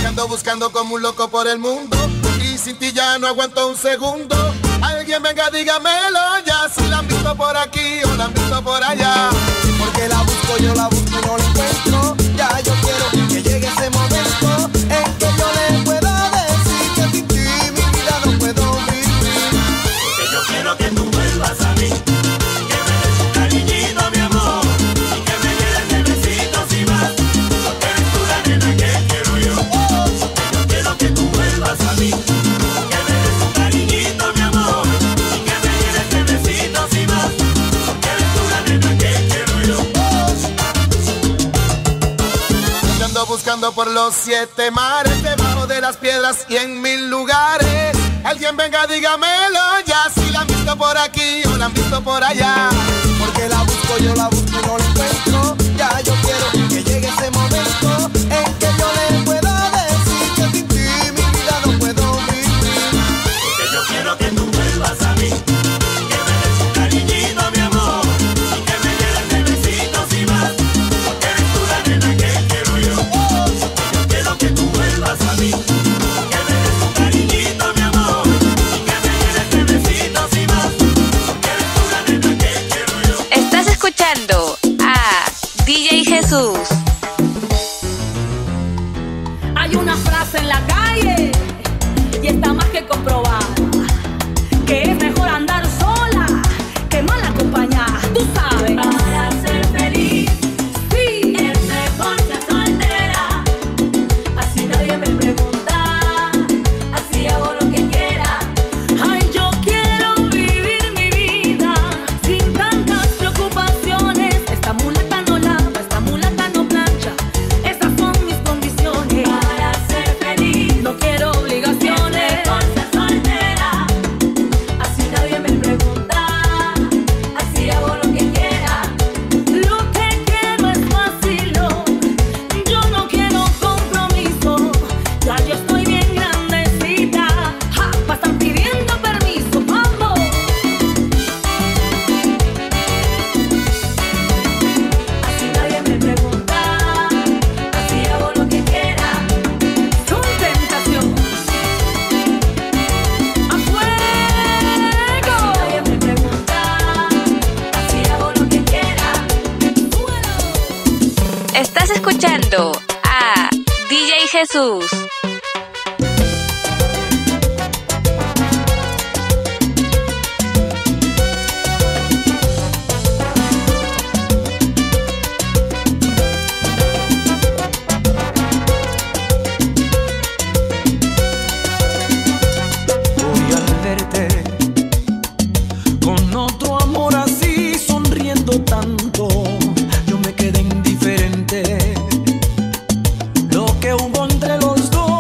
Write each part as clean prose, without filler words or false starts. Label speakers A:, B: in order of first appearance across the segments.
A: ando buscando como un loco por el mundo y sin ti ya no aguanto un segundo. Alguien venga, dígamelo ya, si la han visto por aquí o la han visto por allá. Porque la busco, yo la busco y no la encuentro. Ya yo quiero que llegue ese momento en que yo le pueda decir que sin ti mi vida no puedo vivir.
B: Porque yo quiero que tú vuelvas a mí, que me des un cariñito, mi amor, y que me llenes de besitos y más. Porque eres tú la nena que quiero yo. Porque yo quiero que tú vuelvas a mí, que me des un cariñito, mi amor, y que me llenes de besitos y más. Porque eres tú la nena que quiero yo.
A: Yo ando buscando por los 7 mares, debajo de las piedras y en 1000 lugares. Alguien venga, dígamelo ya, si la han visto por aquí o la han visto por allá. Porque la busco, yo la busco y no la encuentro. Ya yo quiero que llegue ese momento en que yo le pueda decir que sin ti mi vida no puedo vivir.
B: Porque yo quiero que tú vuelvas a mí, que me des un cariñito, mi amor, y que me llenes de besitos y más. Porque eres tú la nena que quiero yo. Porque yo quiero que tú vuelvas a mí, que me des un cariñito, mi amor, y que me llenes de besitos y más. Porque eres tú la nena que quiero yo.
C: Estás escuchando a DJ Jesús.
D: Hay una frase en la calle y está más que comprobada, que es mejor andar sola que mal acompañada. Tú sabes.
E: Para ser feliz
D: Sí.
E: es mejor ser soltera. Así nadie me pregunta, así hago lo que quiera.
D: Ay, yo quiero vivir mi vida sin tantas preocupaciones. Esta mulata no lava, esta mulata no plancha. Esas son mis condiciones.
E: Para ser feliz
D: No quiero
E: es
D: obligaciones.
E: mejor ser soltera. Así nadie me pregunta, así hago lo que quiera.
D: Lo que quiero es vacilo. Yo no quiero compromiso. Ya yo estoy bien grandecita. Ja, pa' estar pidiendo permiso, vamos.
E: Así nadie me pregunta, así hago lo que quiera.
D: Son tentación. ¡A fuego!
E: Nadie me pregunta, así hago lo que quiera.
C: Estás escuchando a DJ Jesús.
F: Hoy al verte con otro amor así, sonriendo tanto, yo me quedé indiferente. Lo que hubo entre los dos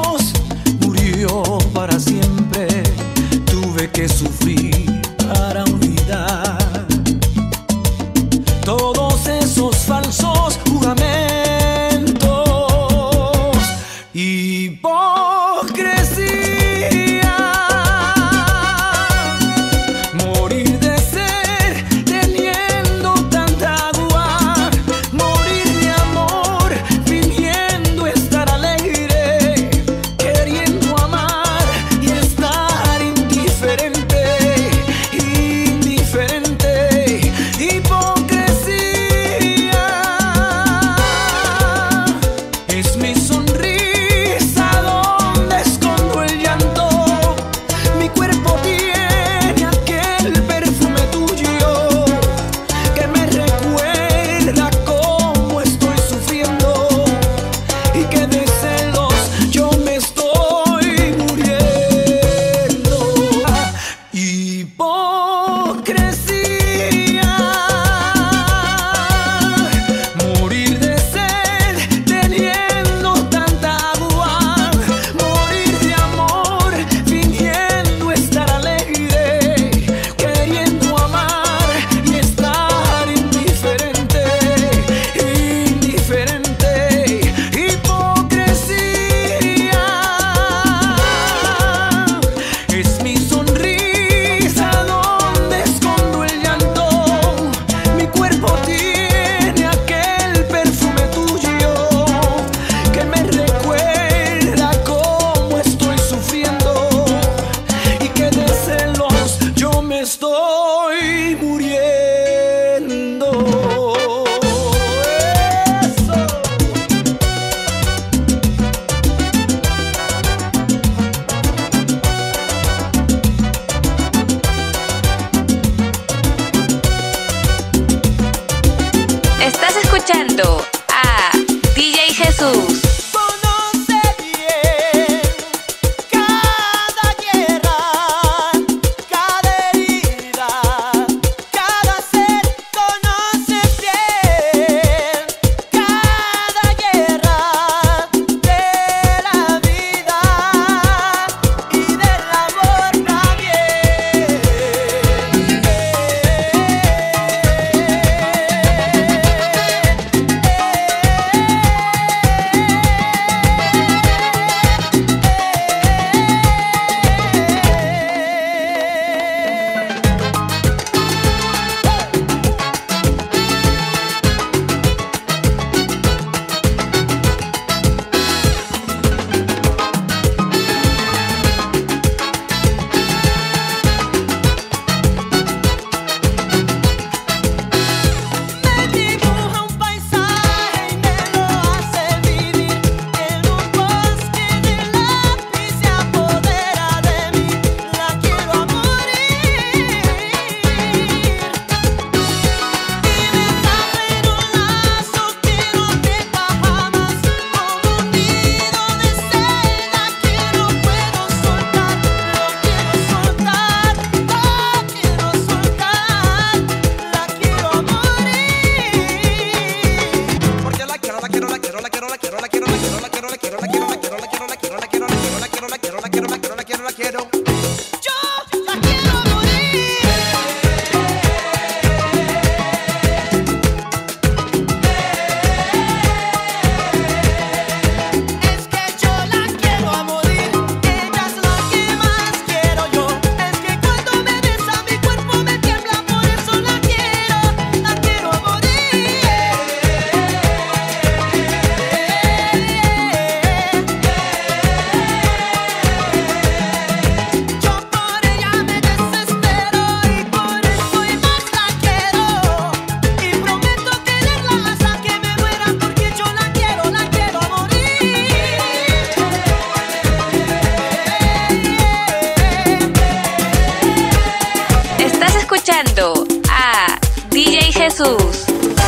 C: Jesús.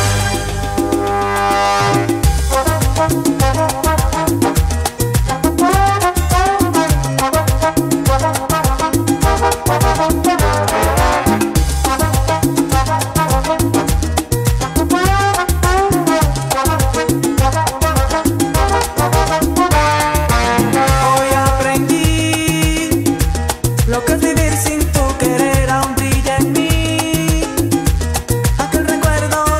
F: Hoy aprendí lo que es vivir sin tu querer aún brilla en mí. Aquel recuerdo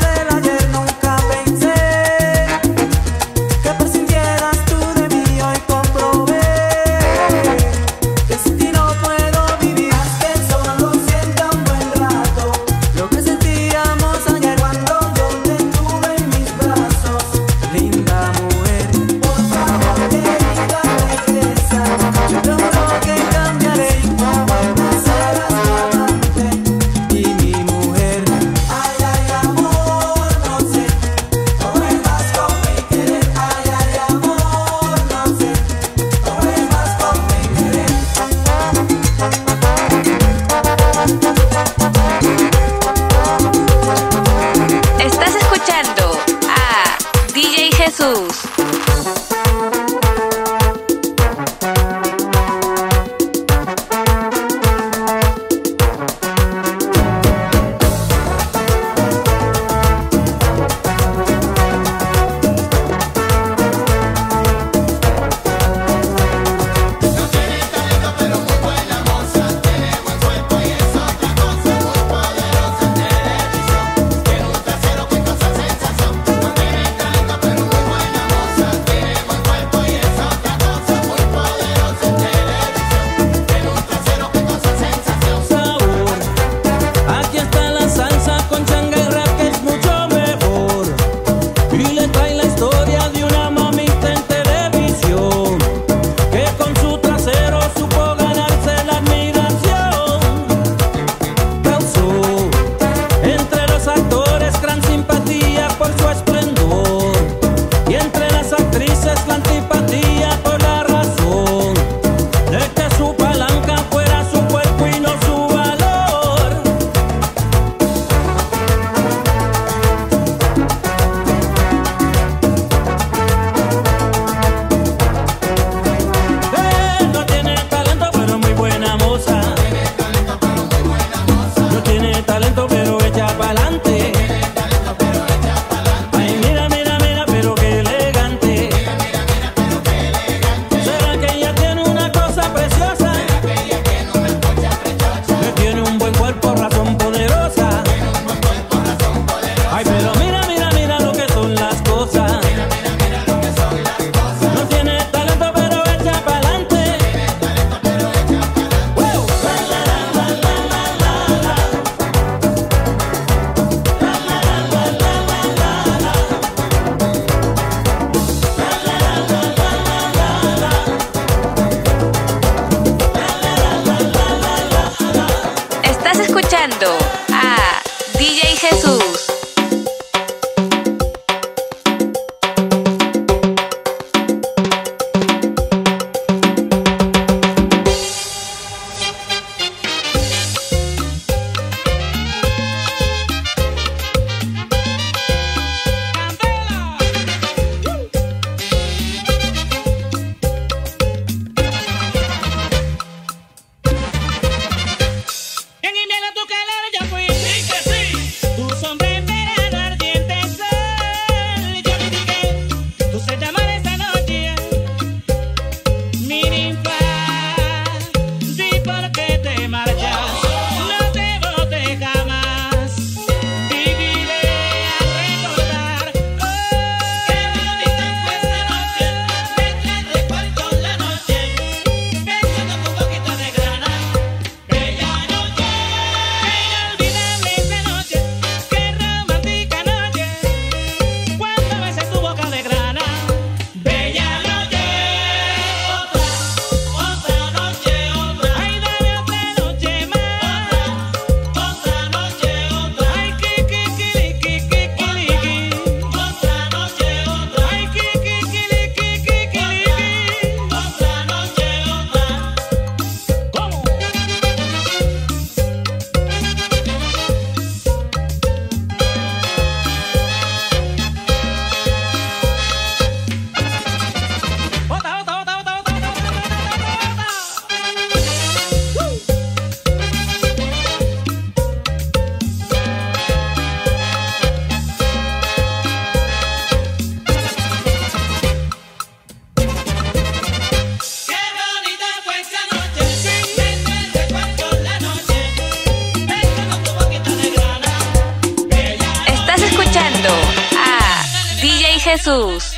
C: Jesús.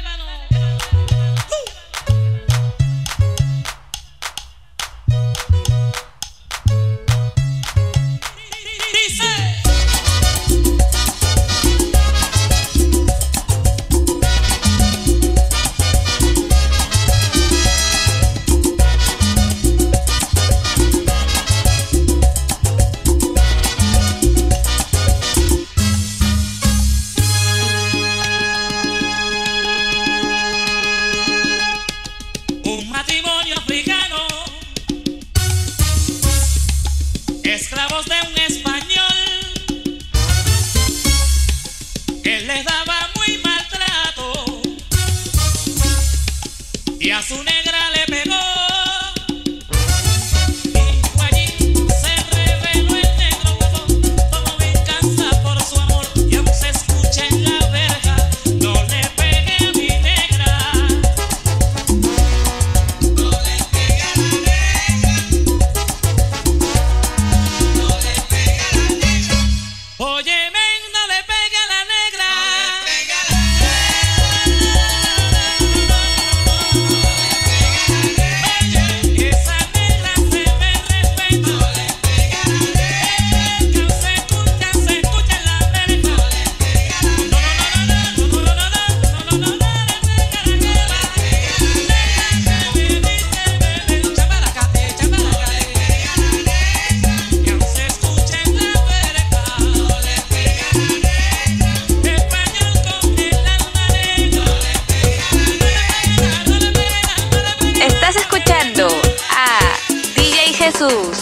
G: Un matrimonio africano, esclavos de un español, él les daba muy maltrato y a su negra le pegó. Y fue allí, se reveló el negro huevo, tomó venganza por su amor y aún se escucha en la verja: no le pegue a mi negra. Oye, men, no le pegue a la negra. Oye, esa negra se me respeta. Que se escucha en la verja. No, no, no, no, no, no, no, no, no, no, no,
C: Estás escuchando a DJ Jesús.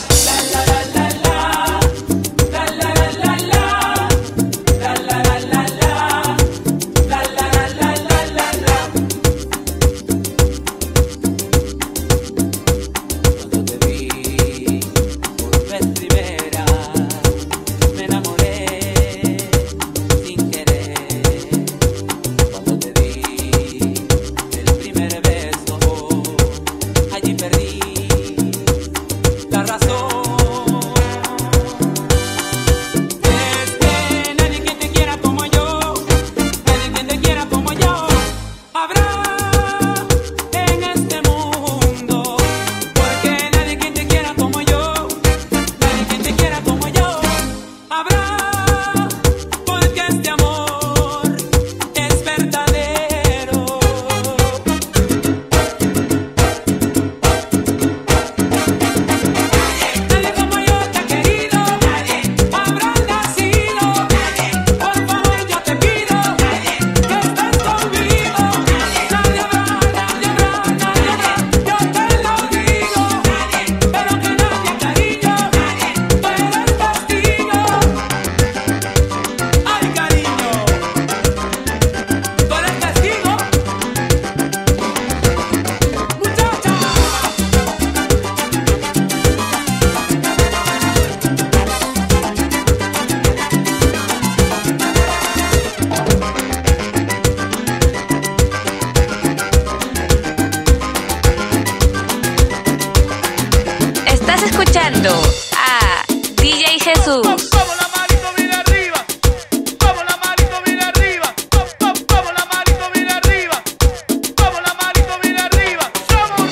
F: Cuando te vi por vez primera, me enamoré sin querer. Cuando te di el primer beso, allí perdí la razón. Es que nadie que te quiera como yo, nadie que te quiera como yo, habrá en este mundo. Porque nadie que te quiera como yo, nadie que te quiera como yo, habrá. Porque este amor es verdadero. Nadie como yo te ha querido, habrá nacido. Por favor yo te pido que estés conmigo. Nadie habrá, nadie habrá, nadie habrá, yo te lo digo. Pero que nadie, cariño, tú eres testigo. Ay, cariño, tú eres testigo. Muchacha.
C: Estás escuchando a DJ Jesús.
A: Vamos la manito bien arriba. Vamos la manito bien arriba. Vamos la manito bien arriba. Vamos la manito bien arriba. Somos.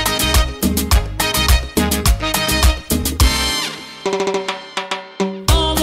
G: Oh,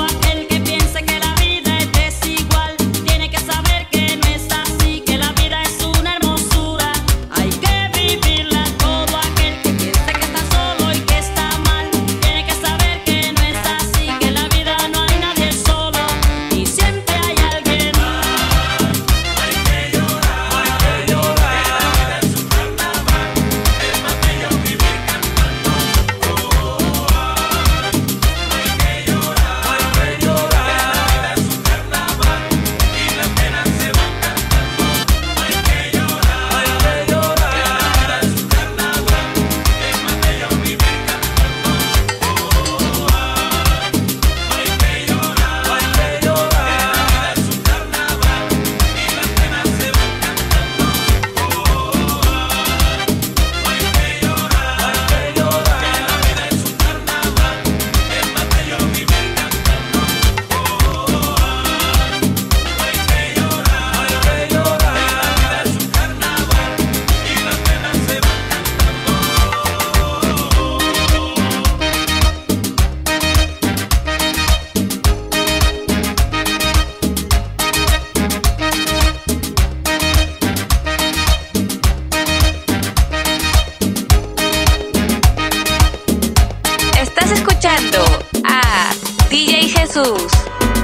C: escuchando a DJ Jesús.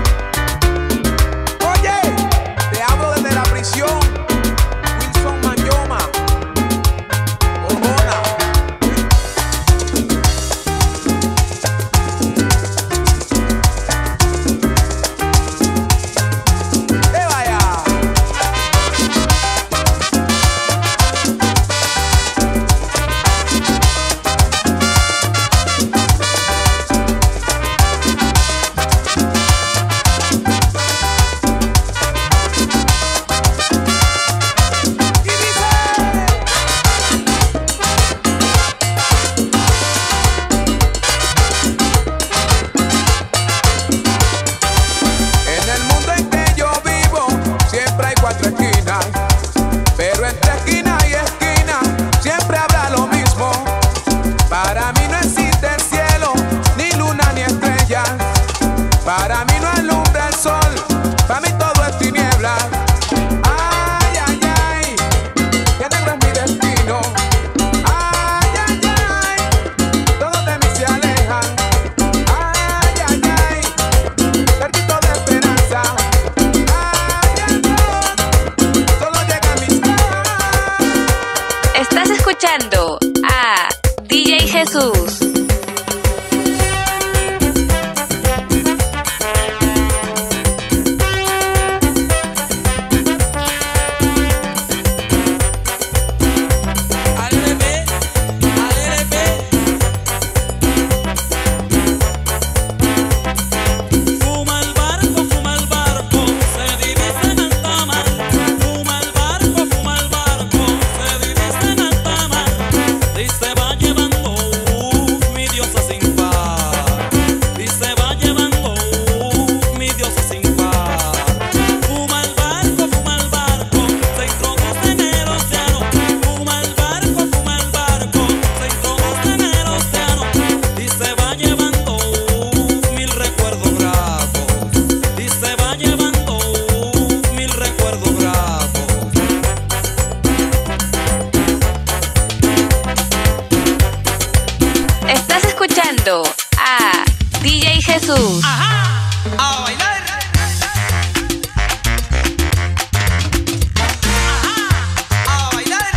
H: Oye, te hablo desde la prisión. Wilson Mayoma. Orgona. ¡Que vaya! En el mundo en que yo vivo siempre hay cuatro esquinas, pero entre esquina y esquina siempre habrá lo mismo. Para mí no existe el cielo, ni luna ni estrella. Para mí no alumbra el sol, para mí todo es tiniebla. Ay, ay, ay, que negro es mi destino. Ay, ay, ay, todos de mí se alejan. Ay, ay, ay, cerquito de esperanza. Ay, ay, solo llega amistad.
C: Estás escuchando a DJ Jesús.
G: Fuma el barco, se divisa en alta mar. Fuma el barco, se divisa en alta mar. Y se va llevando mi diosa sin par. Y se va llevando mi diosa sin par. Fuma el barco, se introduce en el océano. Fuma el barco, se introduce en el océano. Y se va llevando mil recuerdos gratos. Y se va llevando mil recuerdos gratos.
C: Estás escuchando a DJ Jesús.
G: ¡Ajá! ¡A bailar! ¡Ajá! ¡A bailar!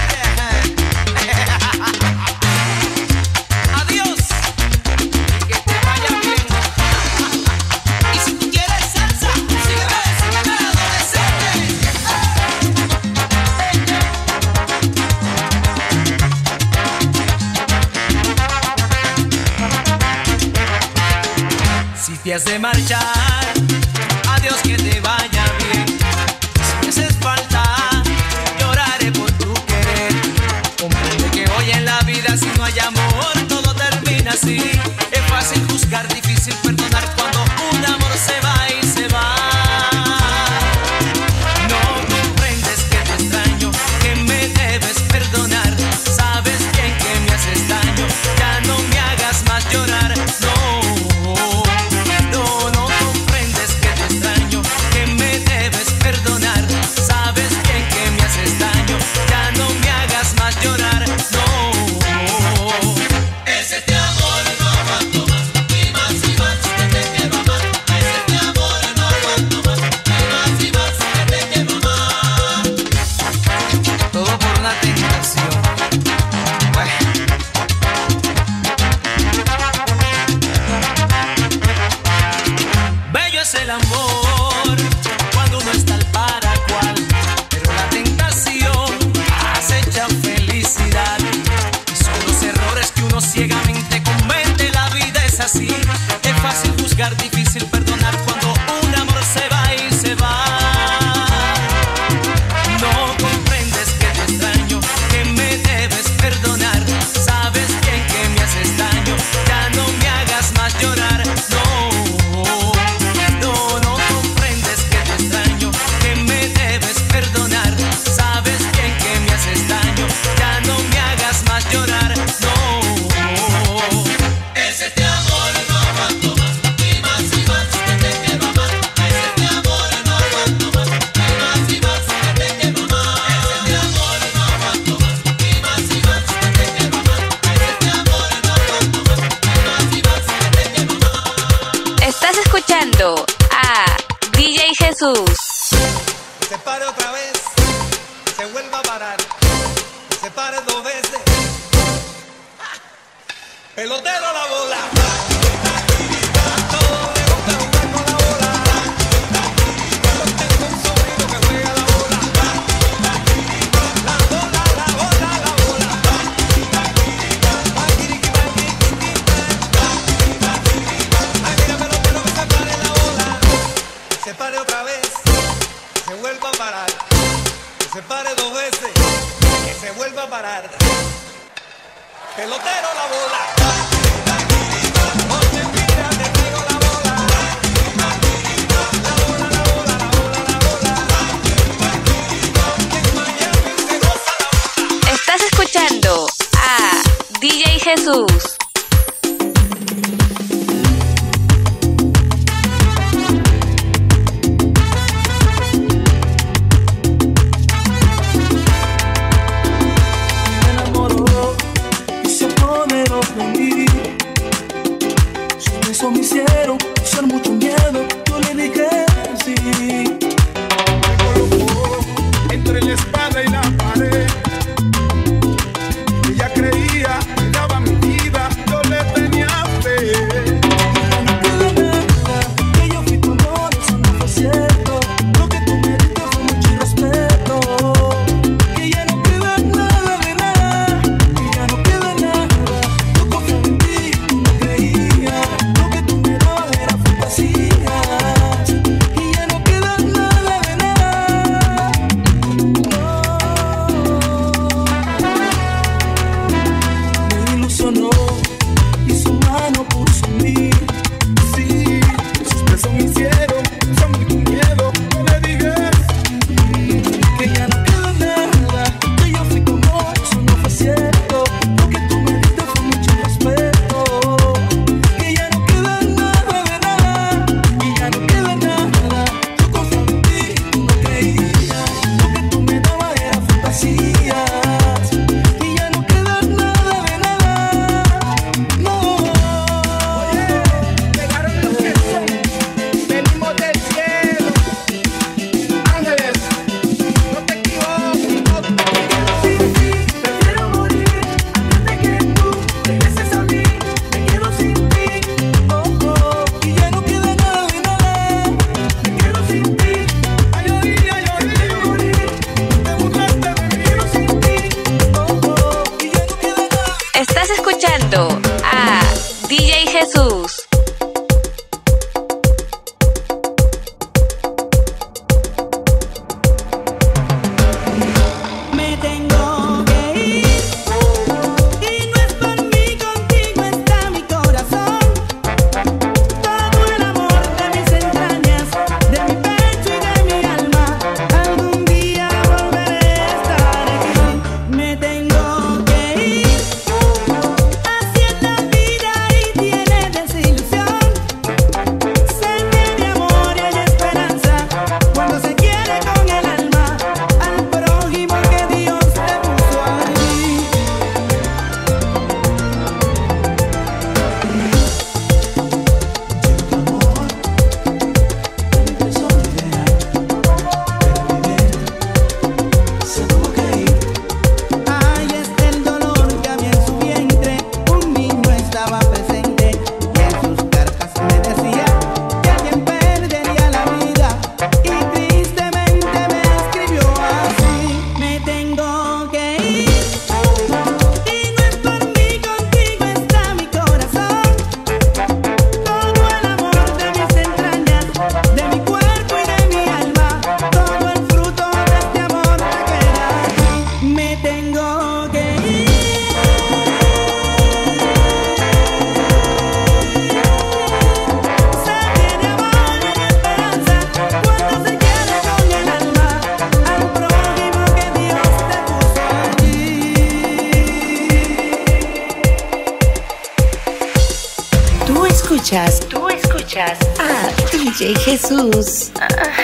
G: ¡Adiós! Que te vaya bien. Y si tú quieres salsa, sígueme, adolescente. Si te has de marchar, adiós, que te vaya bien. Si me haces falta, lloraré por tu querer. Comprende que hoy en la vida, si no hay amor, todo termina así. Es fácil juzgar, difícil perdonar cuando un amor se va y se va. No comprendes que te extraño, que me debes perdonar. Sabes bien que me haces daño, ya no me hagas más llorar. No comprendes que te extraño, que me debes perdonar. Sabes bien que me haces daño, ya no me hagas más llorar. No, ese te amor no
C: Jesús.
I: Se pare otra vez, se vuelva a parar, se pare 2 veces. Pelotero la bola. Todo le gusta jugar con la bola. Yo tengo un sobrino que juega la bola. La bola, la bola, la bola. Ay, mira, pelotero que se pare la bola. Se pare otra vez, se vuelva a parar, que se pare 2 veces, que se vuelva a parar. Pelotero la bola. Ponte pila, te traigo la bola. La bola, la bola, la bola, la bola. En Miami se goza la bola.
C: Estás escuchando a DJ Jesús.
J: Me enamoró y se apoderó de mí. Sus besos me hicieron pasar mucho miedo. Yo le dije sí.
A: Me colocó entre la espada y la pared. Ella creía que daba mi vida, yo le tenía fe.
J: No queda nada, que yo fui tu amor, eso no fue cierto. Lo que tú me diste fue mucho respeto. Que ya no queda nada de nada, que ya no queda nada. Yo confiaba en ti, tú no creías. Lo que tú me dabas era fantasía. Y ya no queda nada de nada. Me ilusionó y su mano puso en mí.
A: Sí, sus besos me hicieron pasar mucho miedo, yo le dije
J: Que ya no queda nada, que yo fui como eso no fue cierto. Lo que tú me diste fue mucho respeto. Que ya no queda nada de nada, y ya no queda nada. Yo confiaba en ti, tú no creías. Lo que tú me dabas era fantasías. Y ya no queda nada de nada. No.
A: llegaron los que son, venimos del cielo. Ángeles, no te equivoques, no te
J: Sin ti, prefiero morir antes de que tú regreses a mí. Me quedo sin ti, oh, oh, y ya no queda nada de nada. Me quedo sin ti, prefiero morir.
A: te burlaste de
J: Me
A: mí.
J: quedo sin ti, oh, oh, y ya no queda nada.
C: Estás escuchando a DJ Jesús.
D: Me tengo que ir y no es por mí, contigo está mi corazón. Todo el amor de mis entrañas, de mi pecho y de mi alma. Algún día volveré a estar aquí. Me tengo que ir, así es la vida y tiene desilusión. Sé que de amor y hay esperanza cuando se quiere con el alma al prójimo que Dios te puso allí.
J: Se tuvo que ir.
D: Ay, es el dolor que había en su vientre. Un niño estaba presente y en sus cartas me decía que alguien perdería la vida. Y tristemente me escribió así: me tengo que ir y no es por mí, contigo está mi corazón. Todo el amor de mis entrañas, de mi cuerpo y de mi alma, todo el fruto de este amor te queda aquí. Me tengo que ir. Se tiene amor y hay esperanza cuando se quiere con el alma al prójimo que Dios te puso allí.
K: Tú escuchas a DJ Jesús.